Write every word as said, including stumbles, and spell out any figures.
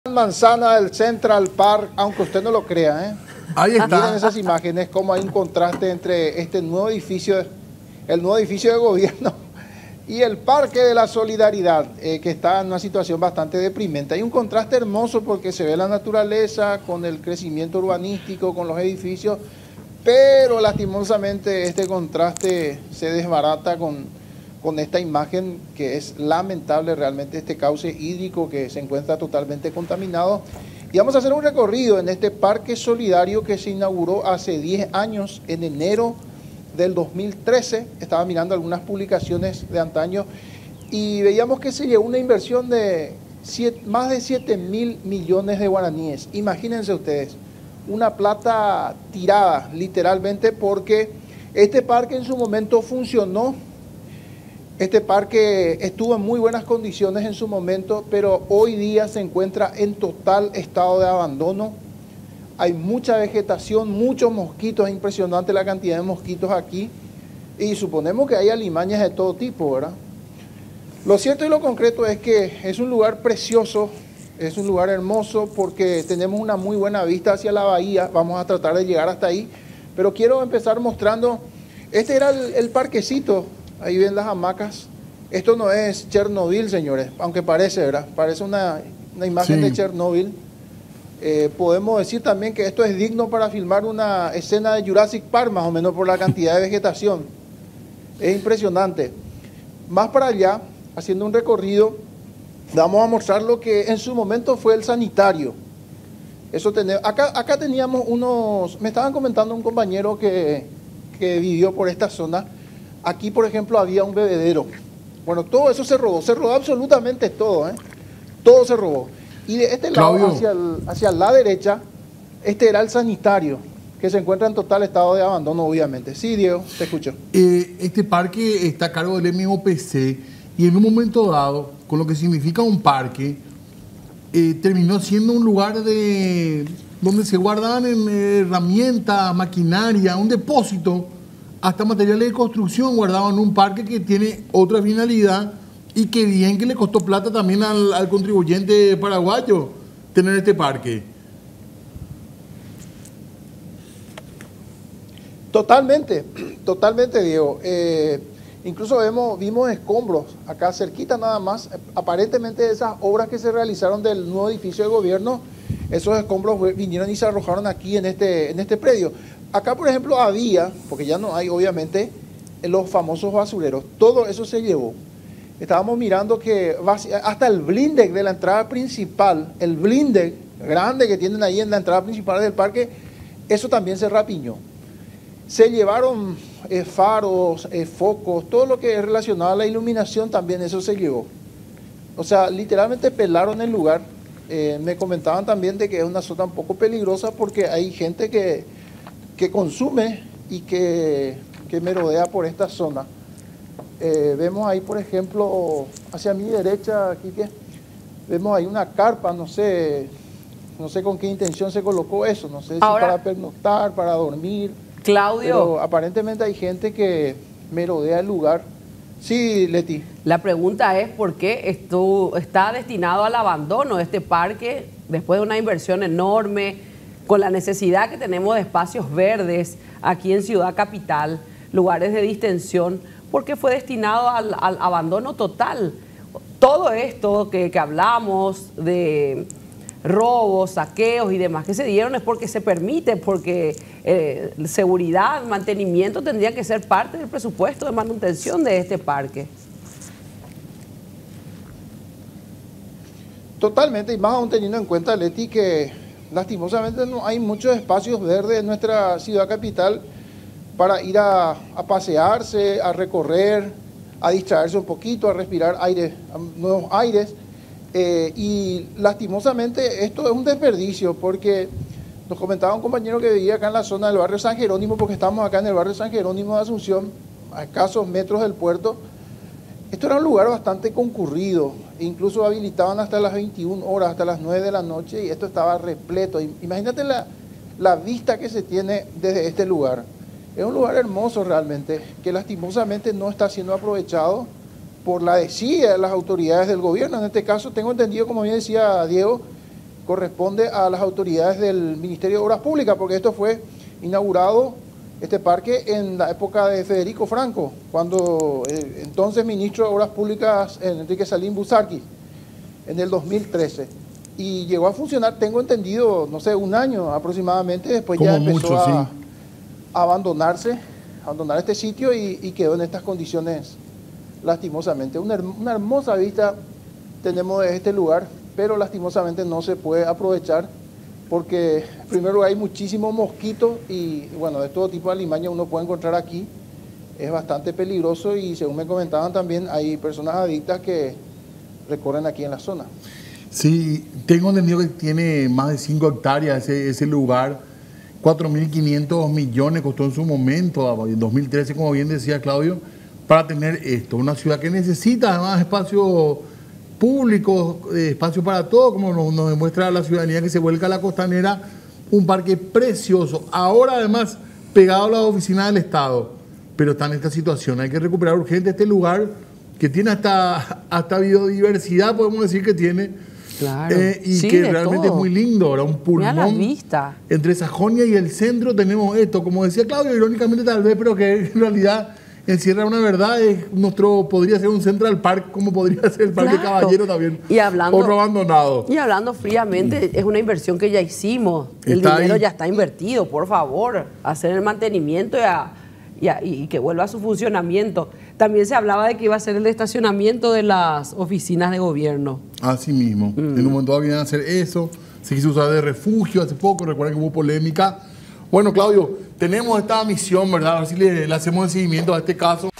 Manzana del Central Park, aunque usted no lo crea, ¿eh? Ahí está. Miren esas imágenes, cómo hay un contraste entre este nuevo edificio, el nuevo edificio de gobierno y el Parque de la Solidaridad, eh, que está en una situación bastante deprimente. Hay un contraste hermoso porque se ve la naturaleza con el crecimiento urbanístico, con los edificios, pero lastimosamente este contraste se desbarata con, con esta imagen que es lamentable realmente, este cauce hídrico que se encuentra totalmente contaminado. Y vamos a hacer un recorrido en este parque solidario que se inauguró hace diez años, en enero del dos mil trece. Estaba mirando algunas publicaciones de antaño y veíamos que se llevó una inversión de siete, más de siete mil millones de guaraníes. Imagínense ustedes, una plata tirada literalmente, porque este parque en su momento funcionó. Este parque estuvo en muy buenas condiciones en su momento, pero hoy día se encuentra en total estado de abandono. Hay mucha vegetación, muchos mosquitos, es impresionante la cantidad de mosquitos aquí. Y suponemos que hay alimañas de todo tipo, ¿verdad? Lo cierto y lo concreto es que es un lugar precioso, es un lugar hermoso porque tenemos una muy buena vista hacia la bahía. Vamos a tratar de llegar hasta ahí, pero quiero empezar mostrando, este era el, el parquecito. Ahí ven las hamacas. Esto no es Chernobyl, señores, aunque parece, ¿verdad? Parece una, una imagen sí. de Chernobyl. Eh, podemos decir también que esto es digno para filmar una escena de Jurassic Park, más o menos por la cantidad de vegetación. Es impresionante. Más para allá, haciendo un recorrido, vamos a mostrar lo que en su momento fue el sanitario. Eso tenemos, acá, acá teníamos unos, me estaban comentando un compañero que, que vivió por esta zona. Aquí, por ejemplo, había un bebedero. Bueno, todo eso se robó, se robó absolutamente todo, ¿eh? Todo se robó. Y de este lado, hacia, el, hacia la derecha, este era el sanitario, que se encuentra en total estado de abandono, obviamente. Sí, Diego, te escucho. Eh, este parque está a cargo del M O P C y en un momento dado, con lo que significa un parque, eh, terminó siendo un lugar de donde se guardaban eh, herramientas, maquinaria, un depósito, hasta materiales de construcción guardaban en un parque que tiene otra finalidad y que bien que le costó plata también al, al contribuyente paraguayo tener este parque. Totalmente, totalmente, Diego. Eh, incluso vemos, vimos escombros acá cerquita nada más, aparentemente de esas obras que se realizaron del nuevo edificio de gobierno, esos escombros vinieron y se arrojaron aquí en este, en este predio. Acá, por ejemplo, había, porque ya no hay, obviamente, los famosos basureros. Todo eso se llevó. Estábamos mirando que hasta el blindex de la entrada principal, el blindex grande que tienen ahí en la entrada principal del parque, eso también se rapiñó. Se llevaron eh, faros, eh, focos, todo lo que es relacionado a la iluminación también, eso se llevó. O sea, literalmente pelaron el lugar. Eh, me comentaban también de que es una zona un poco peligrosa porque hay gente que... que consume y que, que merodea por esta zona. Eh, vemos ahí, por ejemplo, hacia mi derecha, aquí que vemos ahí una carpa, no sé, no sé con qué intención se colocó eso, no sé Ahora, si para pernoctar, para dormir. Claudio. Pero aparentemente hay gente que merodea el lugar. Sí, Leti. La pregunta es por qué esto está destinado al abandono este parque después de una inversión enorme, con la necesidad que tenemos de espacios verdes aquí en Ciudad Capital, lugares de distensión, porque fue destinado al, al abandono total. Todo esto que, que hablamos de robos, saqueos y demás que se dieron es porque se permite, porque eh, seguridad, mantenimiento tendría que ser parte del presupuesto de manutención de este parque. Totalmente, y más aún teniendo en cuenta, Leti, que lastimosamente no hay muchos espacios verdes en nuestra ciudad capital para ir a, a pasearse, a recorrer, a distraerse un poquito, a respirar aire, nuevos aires. Eh, y lastimosamente esto es un desperdicio porque nos comentaba un compañero que vivía acá en la zona del barrio San Jerónimo, porque estamos acá en el barrio San Jerónimo de Asunción, a escasos metros del puerto. Esto era un lugar bastante concurrido, incluso habilitaban hasta las veintiuna horas, hasta las nueve de la noche, y esto estaba repleto. Imagínate la, la vista que se tiene desde este lugar. Es un lugar hermoso realmente, que lastimosamente no está siendo aprovechado por la desidia de las autoridades del gobierno. En este caso, tengo entendido, como bien decía Diego, corresponde a las autoridades del Ministerio de Obras Públicas, porque esto fue inaugurado, este parque, en la época de Federico Franco, cuando eh, entonces ministro de Obras Públicas, Enrique Salim Busarqui, en el dos mil trece. Y llegó a funcionar, tengo entendido, no sé, un año aproximadamente, después Como ya empezó mucho, a, sí. a abandonarse, a abandonar este sitio y, y quedó en estas condiciones, lastimosamente. Una, una hermosa vista tenemos de este lugar, pero lastimosamente no se puede aprovechar porque en primer lugar hay muchísimos mosquitos y bueno, de todo tipo de alimaña uno puede encontrar aquí. Es bastante peligroso y según me comentaban también hay personas adictas que recorren aquí en la zona. Sí, tengo entendido que tiene más de cinco hectáreas ese, ese lugar, cuatro mil quinientos millones costó en su momento, en dos mil trece, como bien decía Claudio, para tener esto. Una ciudad que necesita además espacio público, eh, espacio para todo, como nos, nos demuestra la ciudadanía que se vuelca a la costanera, un parque precioso. Ahora además pegado a las oficinas del Estado, pero está en esta situación. Hay que recuperar urgente este lugar que tiene hasta, hasta biodiversidad, podemos decir que tiene. Claro. Eh, y Sí, que de realmente todo. es muy lindo, ahora un Mira la pulmón. vista. Entre Sajonia y el centro tenemos esto, como decía Claudio, irónicamente tal vez, pero que en realidad encierra una verdad, es nuestro, podría ser un Central Park, como podría ser el Parque Claro. Caballero también. Y hablando- Otro abandonado. Y hablando fríamente, es una inversión que ya hicimos. El Está dinero ahí. ya está invertido, por favor. Hacer el mantenimiento y, a- y, a- y que vuelva a su funcionamiento. También se hablaba de que iba a ser el estacionamiento de las oficinas de gobierno. Así mismo. Mm. En un momento dado vienen a hacer eso. Se quiso usar de refugio hace poco, recuerden que hubo polémica. Bueno, Claudio, tenemos esta misión, ¿verdad? A ver si le, le hacemos el seguimiento a este caso.